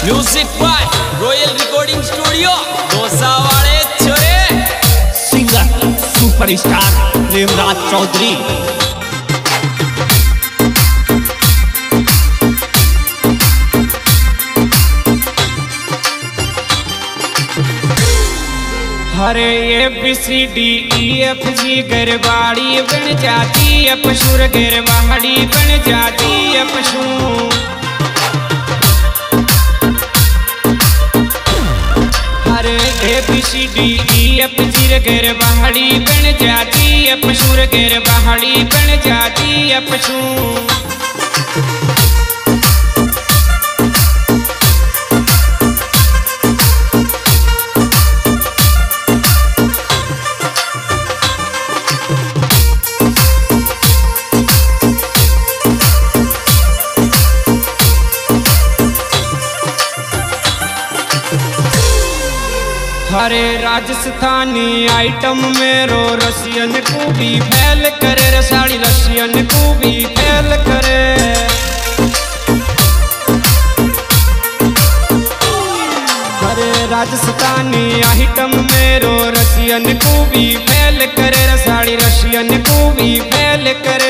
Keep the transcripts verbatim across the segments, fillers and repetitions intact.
Music by royal recording studio गोसावाड़े छोरे। Singer superstar Premraj Chaudhary. हरे A B C D E F G गरबाड़ी बन जाती है पशुर गरबाड़ी बन जाती है पशु। हरे A B C D E F G गरबाड़ी बन जाती है पशुर गरबाड़ी बन जाती है पशु। हरे राजस्थानी आइटम मेरो रसियन को भी फैल करे रसाड़ी रसियन को भी फैल करे। हरे राजस्थानी आइटम मेरो रसियन को भी फैल करे रसाड़ी रसियन को भी फैल करे।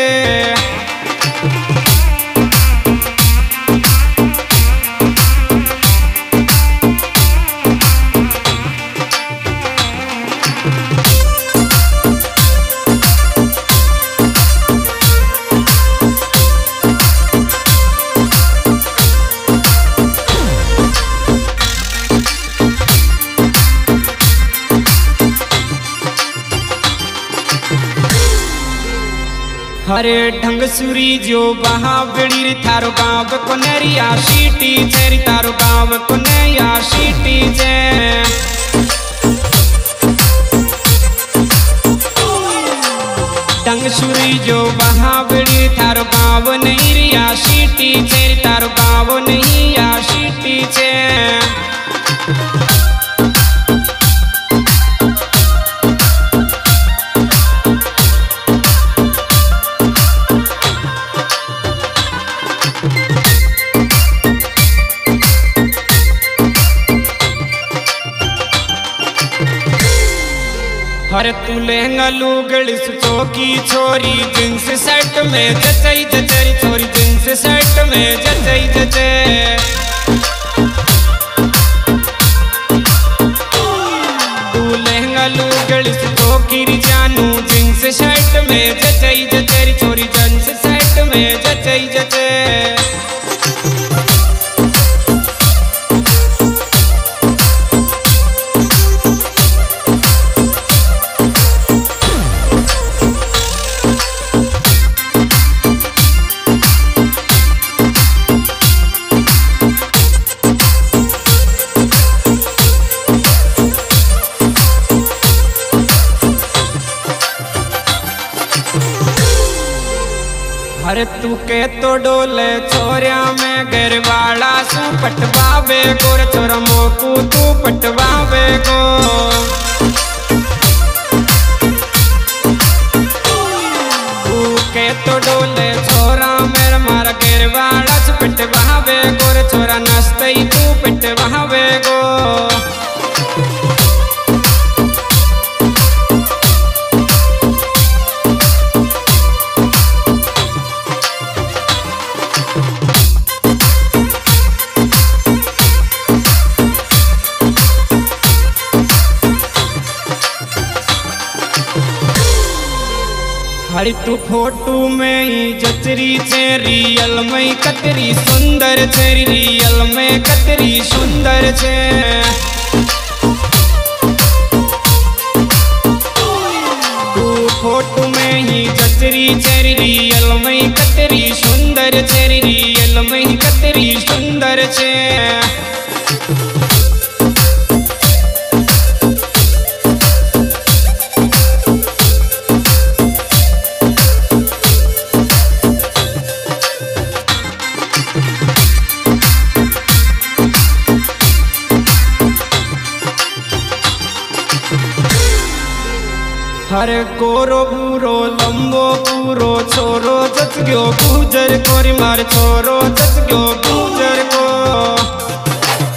हरे ढंग सुरी जो बहाबड़ी थारो गाँव को नरिया सीटी चेरी तारो गाँव को नया सीटी जे। ढंग सुरी जो बहाबड़ी थारो गाँव नहीं रिया सीटी चेरी तारो गाँव नहीं या सीटी चे। हरे तू लहंगा लुगड़ी चौकी छोरी जींस शर्ट में जचई जचरी छोरी जींस शर्ट में जचई जचे। तू लहंगा लुगड़ी चौकी जानू जींस शर्ट में जचई जचरी छोरी जींस शर्ट में जचई जचे। हरे तू के तो डोले छोरिया में गरवाड़ा सू पटवावे गोर छोरा मोकू तू पटवावे गो। तू के तो डोले छोरा मेरा मारा गरवाड़ा सू पटवावे गोर छोरा नस्तई तू पटवावे गो। हरी तू फोटो में ही जचरी छे रियल में कतरी सुंदर छे रियल में कतरी सुंदर छे। तू फोटो में ही जचरी छे रियल में कतरी सुंदर छे रियल में कतरी सुंदर छे। हरे गोरो बूरो लंबो पूरो छोरो जच गयो गुजर कोरी मार छोरो जच गयो गुजर को।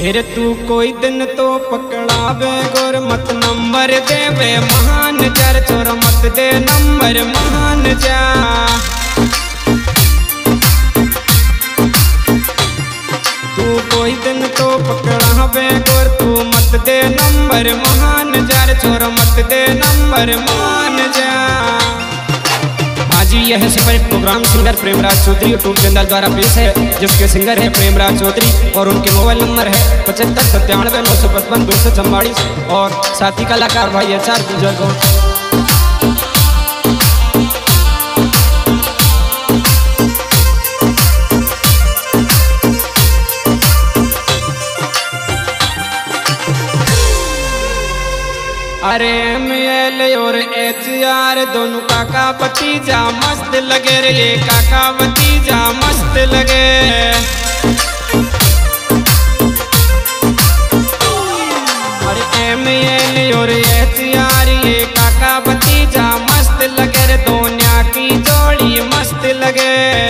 फिर तू कोई दिन तो पकड़ावे गोर मत नंबर देवे महान जर चोर मत दे नंबर महान जा। तू कोई दिन तो पकड़ावे गोर तू मत दे नंबर महान जर चोर मत दे नंबर महान जा। आज यह सफल programme singer Premraj Chaudhary YouTube channel द्वारा पेश है, जिसके सिंगर है प्रेमराज चौधरी और उनके मोबाइल नंबर है पचहत्तर सत्तानवे नौ सौ पचपन दो सौ चौवालीस और साथी कलाकार भाई एच आर बुजुर्गों। अरे एम एल और एच आर दोनों काका भतीजा मस्त लगे रे, ये काका भतीजा मस्त लगे। अरे एम एल और एच आर ये काका भतीजा मस्त लगे रे, दोनों की जोड़ी मस्त लगे।